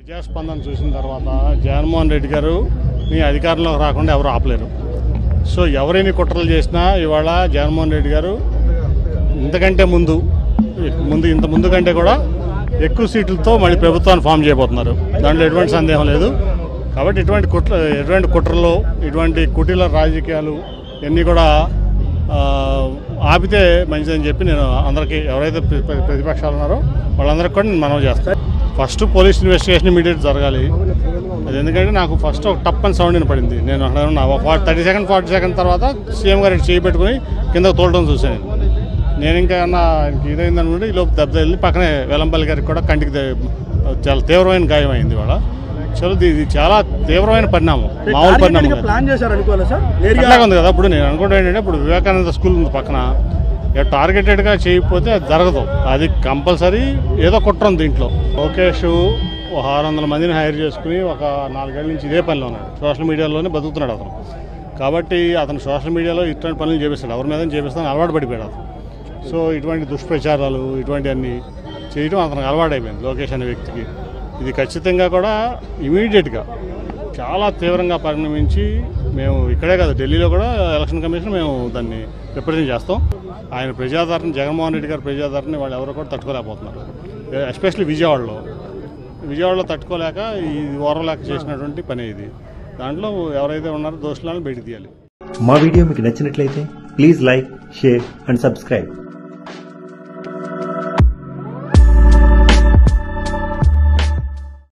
ప్రజాస్పందన చూసిన తర్వాత జగన్మోహన్ రెడ్డి గారు మీ అధికారంలోకి రాకుండా ఎవరు ఆపలేరు. సో ఎవరైనా కుట్రలు చేసినా ఇవాళ జగన్మోహన్ రెడ్డి గారు ఇంత ముందు కంటే కూడా ఎక్కువ సీట్లతో మళ్ళీ ప్రభుత్వాన్ని ఫామ్ చేయబోతున్నారు. దాంట్లో ఎటువంటి సందేహం లేదు. కాబట్టి ఎటువంటి కుట్రలు, ఇటువంటి కుటీల రాజకీయాలు ఇవన్నీ కూడా ఆపితే మంచిదని చెప్పి నేను అందరికీ, ఎవరైతే ప్రతిపక్షాలు ఉన్నారో వాళ్ళందరికీ కూడా నేను మనవి చేస్తాను. ఫస్ట్ పోలీస్ ఇన్వెస్టిగేషన్ ఇమీడియట్ జరగాలి. అది ఎందుకంటే నాకు ఫస్ట్ ఒక టప్ అని సౌండ్ వినపడింది. నేను అక్కడ ఉన్నా 30 సెకండ్ 40 సెకండ్ తర్వాత సీఎం గారు చేయి పెట్టుకుని కింద తోలడం చూశాను. నేను ఇంకా ఇదైందనుకుంటే ఈ లోపు దెబ్బ వెళ్ళి పక్కనే వెల్లంపల్లి గారికి కూడా కంటికి చాలా తీవ్రమైన గాయమైంది. ఇవాళ ఇది చాలా తీవ్రమైన పరిణామం, మామూలు పరిణామం అట్లాగే ఉంది కదా. ఇప్పుడు నేను అనుకుంటా ఏంటంటే, ఇప్పుడు వివేకానంద స్కూల్ ఉంది పక్కన, టార్గెటెడ్గా చేయకపోతే అది జరగదు. అది కంపల్సరీ ఏదో కుట్ర ఉంది దీంట్లో. లోకేష్ 600 మందిని హైర్ చేసుకుని ఒక 4 ఏళ్ళ నుంచి ఇదే పనిలో ఉన్నాడు. సోషల్ మీడియాలోనే బతుకుతున్నాడు అతను. కాబట్టి అతను సోషల్ మీడియాలో ఇటువంటి పనులు చేపిస్తాడు, ఎవరి మీద చేపిస్తాను అలవాటు పడిపోయాడు అతను. సో ఇటువంటి దుష్ప్రచారాలు ఇటువంటివన్నీ చేయడం అతనికి అలవాటు అయిపోయింది లోకేష్ అనే వ్యక్తికి. ఇది ఖచ్చితంగా కూడా ఇమీడియట్గా చాలా తీవ్రంగా పరిణమించి మేము ఇక్కడే కాదు, ఢిల్లీలో కూడా ఎలక్షన్ కమిషన్ మేము దాన్ని రిప్రజెంట్ చేస్తాం. ఆయన ప్రజాదరణ, జగన్మోహన్ రెడ్డి గారి ప్రజాదరణ వాళ్ళు ఎవరు కూడా తట్టుకోలేకపోతున్నారు. ఎస్పెషల్లీ విజయవాడలో తట్టుకోలేక ఈ ఓర్వలేక చేసినటువంటి పని ఇది. దాంట్లో ఎవరైతే ఉన్నారో దోషులను బయటకు తీయాలి. మా వీడియో మీకు నచ్చినట్లయితే please like, share and subscribe.